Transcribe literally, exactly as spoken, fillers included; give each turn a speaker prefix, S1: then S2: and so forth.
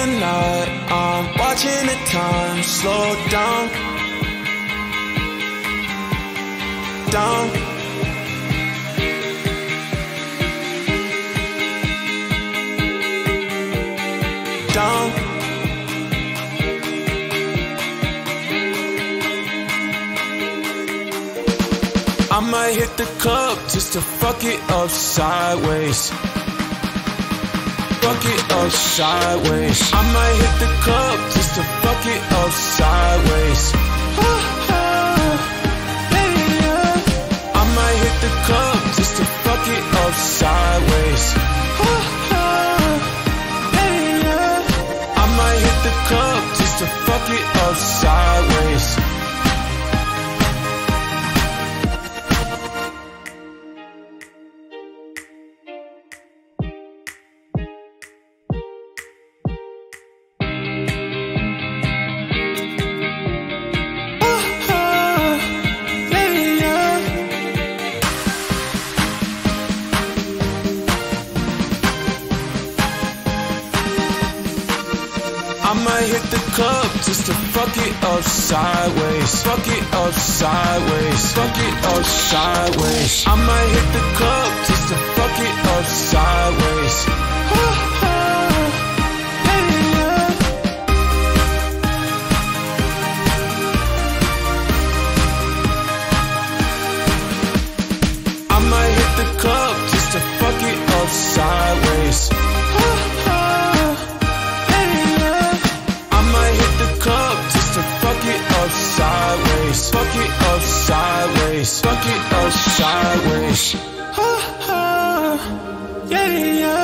S1: the night, I'm watching the time slow down, down. Down. I might hit the club just to fuck it up sideways. Fuck it up sideways. I might hit the club just to fuck it up sideways. Ah, ah, yeah, yeah. I might hit the club just to fuck it up sideways. Ah, ah, yeah, yeah. I might hit the club just to fuck it up sideways. I might hit the club just to fuck it up sideways. Fuck it up sideways. Fuck it up sideways. I might hit the club just to fuck it up sideways. Ah, ah, yeah, yeah. I might hit the club just to fuck it up sideways. Ah, sideways, fuck it up sideways, fuck it up sideways. Ah, ah, yeah, yeah.